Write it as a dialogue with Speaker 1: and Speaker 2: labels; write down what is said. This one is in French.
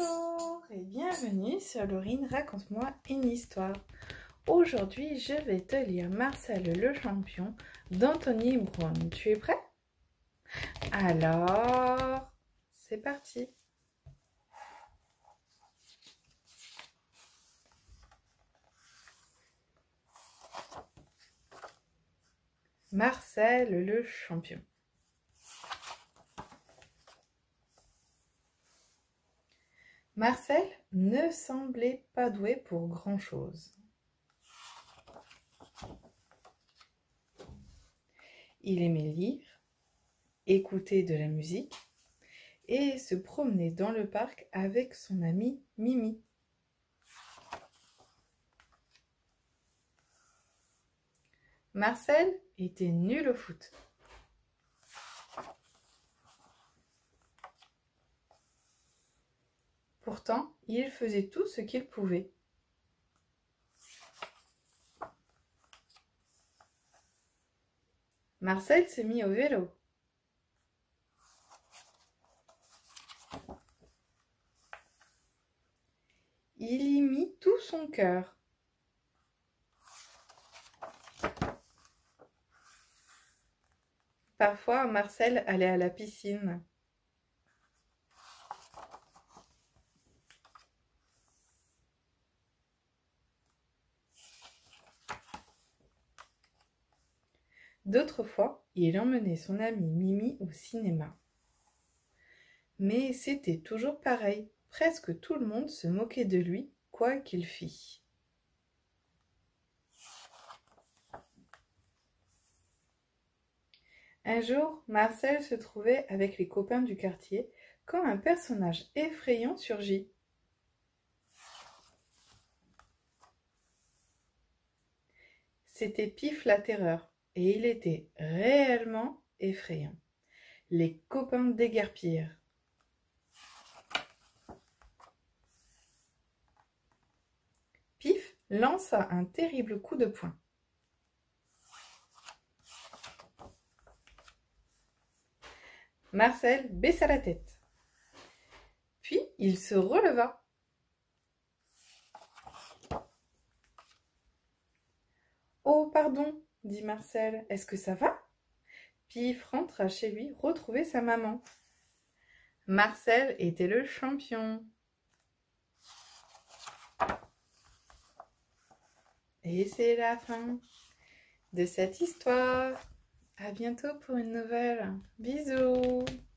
Speaker 1: Bonjour et bienvenue sur Laurine raconte-moi une histoire. Aujourd'hui, je vais te lire Marcel le champion d'Anthony Brown. Tu es prêt? Alors, c'est parti. Marcel le champion. Marcel ne semblait pas doué pour grand-chose. Il aimait lire, écouter de la musique et se promener dans le parc avec son amie Mimi. Marcel était nul au foot. Pourtant, il faisait tout ce qu'il pouvait. Marcel s'est mis au vélo. Il y mit tout son cœur. Parfois, Marcel allait à la piscine. D'autres fois, il emmenait son amie Mimi au cinéma. Mais c'était toujours pareil, presque tout le monde se moquait de lui, quoi qu'il fît. Un jour, Marcel se trouvait avec les copains du quartier quand un personnage effrayant surgit. C'était Pif la Terreur, et il était réellement effrayant. Les copains déguerpirent. Pif lança un terrible coup de poing. Marcel baissa la tête. Puis il se releva. « Oh, pardon, dit Marcel, est-ce que ça va ?» Pif rentra chez lui retrouver sa maman. Marcel était le champion. Et c'est la fin de cette histoire. À bientôt pour une nouvelle. Bisous.